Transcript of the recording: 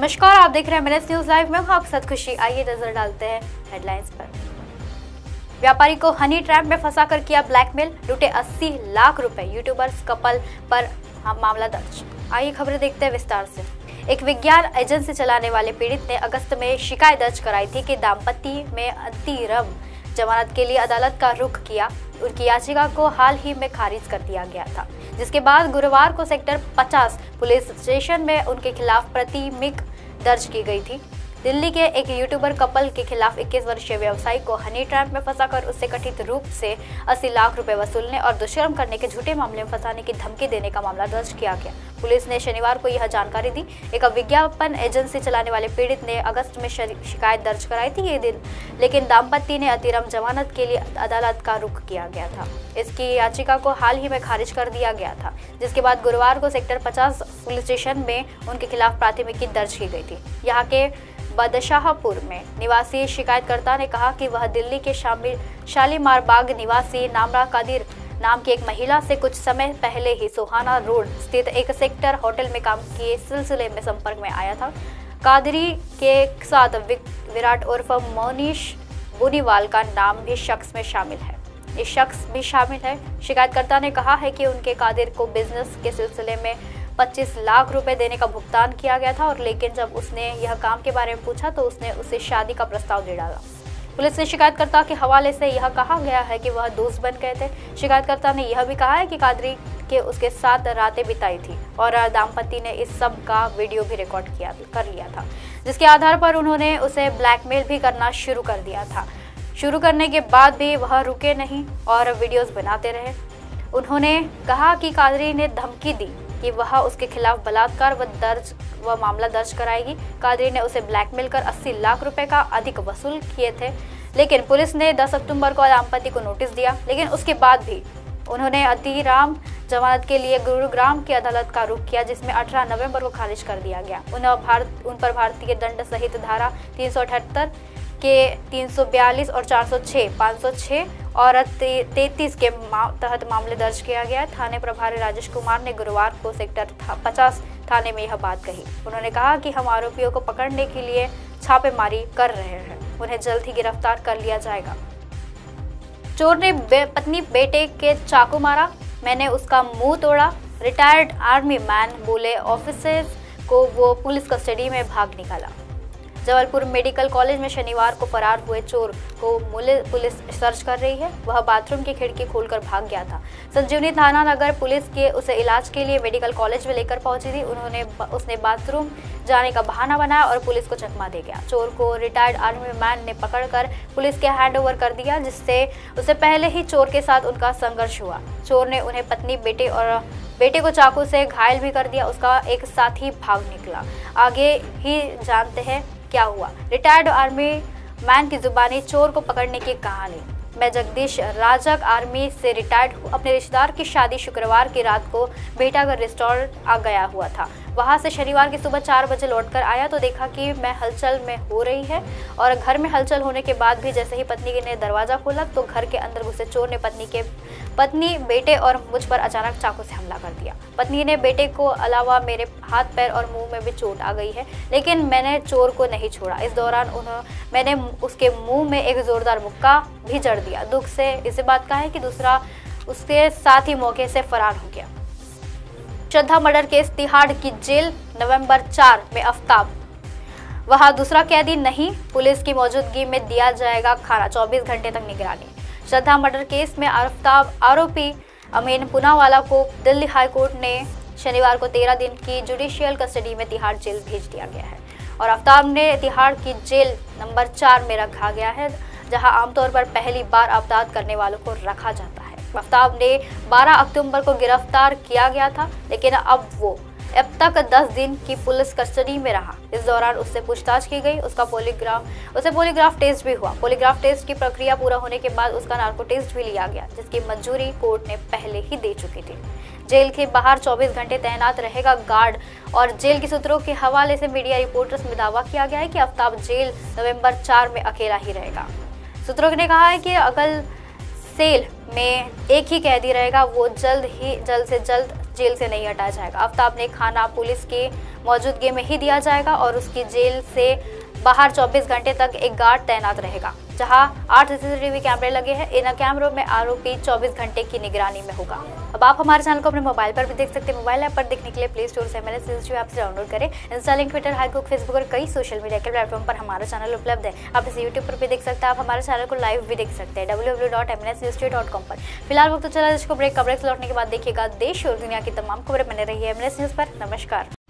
नमस्कार, आप देख रहे हैं मिनट्स न्यूज लाइव में। हूं आपके साथ खुशी। आइए नजर डालते हैं हेडलाइंस पर। व्यापारी को हनी ट्रैप में फंसाकर किया ब्लैकमेल, लूटे 80 लाख रुपए। यूट्यूबर्स कपल पर मामला दर्ज। आइए खबरें देखते हैं विस्तार से। एक विज्ञान एजेंसी चलाने वाले पीड़ित ने अगस्त में शिकायत दर्ज कराई थी कि दाम्पत्य में अंतरिम जमानत के लिए अदालत का रुख किया। उनकी याचिका को हाल ही में खारिज कर दिया गया था, जिसके बाद गुरुवार को सेक्टर 50 पुलिस स्टेशन में उनके खिलाफ प्राथमिकी दर्ज की गई थी। दिल्ली के एक यूट्यूबर कपल के खिलाफ 21 वर्षीय व्यवसायी को हनी ट्रैप में फंसाकर उससे कथित रूप से 80 लाख रुपए वसूलने और दुष्कर्म करने के झूठे मामले में फंसाने की धमकी देने का मामला दर्ज किया गया। पुलिस ने शनिवार को यह जानकारी दी। एक विज्ञापन एजेंसी चलाने वाले पीड़ित ने अगस्त में शिकायत दर्ज कराई थी ये दिन, लेकिन दाम्पत्य ने अंतरिम जमानत के लिए अदालत का रुख किया गया था। इसकी याचिका को हाल ही में खारिज कर दिया गया था, जिसके बाद गुरुवार को सेक्टर 50 पुलिस स्टेशन में उनके खिलाफ प्राथमिकी दर्ज की गई थी। यहाँ के बादशाहपुर में निवासी शिकायतकर्ता ने कहा कि वह दिल्ली के शालीमार बाग निवासी नामरा कादिर नाम की एक महिला से कुछ समय पहले ही सोहाना रोड स्थित एक सेक्टर होटल में काम के सिलसिले में संपर्क में आया था। कादरी के साथ विराट उर्फ मोनीश बुनीवाल का नाम भी शख्स में शामिल है। ये शख्स भी शामिल है। शिकायतकर्ता ने कहा है कि उनके कादिर को बिजनेस के सिलसिले में 25 लाख रुपए देने का भुगतान किया गया था, और लेकिन जब उसने यह काम के बारे में पूछा तो उसने उसे शादी का प्रस्ताव दे डाला। पुलिस ने शिकायतकर्ता के हवाले से यह कहा गया है कि वह दोस्त बन गए थे। शिकायतकर्ता ने यह भी कहा है कि कादरी के उसके साथ रातें बिताई थी और दाम्पत्य ने इस सब का वीडियो भी रिकॉर्ड कर लिया था, जिसके आधार पर उन्होंने उसे ब्लैकमेल भी करना शुरू कर दिया था। शुरू करने के बाद भी वह रुके नहीं और वीडियोस बनाते रहे। उन्होंने कहा कि कादरी ने धमकी दी कि वह उसके खिलाफ बलात्कार व मामला दर्ज कराएगी। कादरी ने उसे ब्लैकमेल कर 80 लाख रुपए का अधिक वसूल किए थे, लेकिन पुलिस ने 10 अक्टूबर को दाम्पत्य को नोटिस दिया, लेकिन उसके बाद भी उन्होंने अंतरिम जमानत के लिए गुरुग्राम की अदालत का रुख किया, जिसमें 18 नवंबर को खारिज कर दिया गया। उन पर भारतीय दंड संहिता धारा 378 के 342 और 406, 506 और 33 के तहत मामले दर्ज किया गया। थाने प्रभारी राजेश कुमार ने गुरुवार को सेक्टर 50 थाने में यह बात कही। उन्होंने कहा कि हम आरोपियों को पकड़ने के लिए छापेमारी कर रहे हैं, उन्हें जल्द ही गिरफ्तार कर लिया जाएगा। चोर ने पत्नी बेटे के चाकू मारा, मैंने उसका मुंह तोड़ा। रिटायर्ड आर्मी मैन बोले ऑफिसर्स को वो पुलिस कस्टडी में भाग निकाला। जबलपुर मेडिकल कॉलेज में शनिवार को फरार हुए चोर को पुलिस सर्च कर रही है। वह बाथरूम की खिड़की खोलकर भाग गया था। संजीवनी थाना नगर पुलिस के उसे इलाज के लिए मेडिकल कॉलेज में लेकर पहुंची थी। उसने बाथरूम जाने का बहाना बनाया और पुलिस को चकमा दे गया। चोर को रिटायर्ड आर्मी मैन ने पकड़कर पुलिस के हैंडओवर कर दिया, जिससे उससे पहले ही चोर के साथ उनका संघर्ष हुआ। चोर ने उन्हें पत्नी बेटे को चाकू से घायल भी कर दिया। उसका एक साथी भाग निकला। आगे ही जानते हैं क्या हुआ। रिटायर्ड आर्मी मैन की जुबानी चोर को पकड़ने की कहानी। मैं जगदीश राजक आर्मी से रिटायर्ड हूँ। अपने रिश्तेदार की शादी शुक्रवार की रात को बेटागर रेस्टोरेंट आ गया हुआ था। वहां से शनिवार की सुबह 4 बजे लौटकर आया तो देखा कि मैं हलचल में हो रही है, और घर में हलचल होने के बाद भी जैसे ही पत्नी ने दरवाजा खोला तो घर के अंदर घुसे चोर ने पत्नी, बेटे और मुझ पर अचानक चाकू से हमला कर दिया। पत्नी ने बेटे को अलावा मेरे हाथ, पैर और मुंह में भी चोट आ गई है, लेकिन मैंने चोर को नहीं छोड़ा। इस दौरान मैंने उसके मुंह में एक जोरदार मुक्का भी जड़ दिया। दुख से इस बात का है कि दूसरा उसके साथ ही मौके से फरार हो गया। श्रद्धा मर्डर केस तिहाड़ की जेल, नवंबर 4 में आफ्ताब। वहां दूसरा कैदी नहीं, पुलिस की मौजूदगी में दिया जाएगा खाना, 24 घंटे तक निगरानी। श्रद्धा मर्डर केस में आफ्ताब आरोपी अमीन पूनावाला को दिल्ली हाई कोर्ट ने शनिवार को 13 दिन की जुडिशियल कस्टडी में तिहाड़ जेल भेज दिया गया है, और आफ्ताब ने तिहाड़ की जेल नंबर 4 में रखा गया है, जहां आमतौर पर पहली बार आपराध करने वालों को रखा जाता है। आफ्ताब ने 12 अक्टूबर को गिरफ्तार किया गया था, लेकिन अब तक 10 दिन की पुलिस कस्टडी में रहा। इस दौरान उससे पूछताछ की गई। उसे पॉलीग्राफ टेस्ट भी हुआ। पॉलीग्राफ टेस्ट की प्रक्रिया पूरा होने के बाद उसका नार्को टेस्ट भी लिया गया, जिसकी मंजूरी कोर्ट ने पहले ही दे चुकी थी। जेल के बाहर 24 घंटे तैनात रहेगा गार्ड, और जेल के सूत्रों के हवाले से मीडिया रिपोर्टर्स में दावा किया गया है कि आफ्ताब जेल नवंबर 4 में अकेला ही रहेगा। सूत्रों ने कहा है कि अगल सेल में एक ही कैदी रहेगा, वो जल्द से जल्द जेल से नहीं हटाया जाएगा। आफ्ताब ने खाना पुलिस की मौजूदगी में ही दिया जाएगा और उसकी जेल से बाहर 24 घंटे तक एक गार्ड तैनात रहेगा, जहां 8 सीसीटीवी कैमरे लगे हैं। इन कैमरों में आरोपी 24 घंटे की निगरानी में होगा। अब आप हमारे चैनल को अपने मोबाइल पर भी देख सकते हैं। मोबाइल ऐप पर देखने के लिए प्ले स्टोर से MNS न्यूज़ ऐप से डाउनलोड करें। इंस्टा, लिंक, ट्विटर, हाईकुक, फेसबुक और कई सोशल मीडिया के प्लेटफॉर्म पर हमारा चैनल उपलब्ध है। आप इसे यूट्यूब पर भी देख सकते हैं। आप हमारे चैनल को लाइव भी देख सकते हैं www.mnsnewstoday.com पर। फिलहाल वक्त तो चला जिसको ब्रेक, कवरेज लौटने के बाद देखिएगा देश और दुनिया की तमाम खबरें बने रही है MNS न्यूज़ पर। नमस्कार।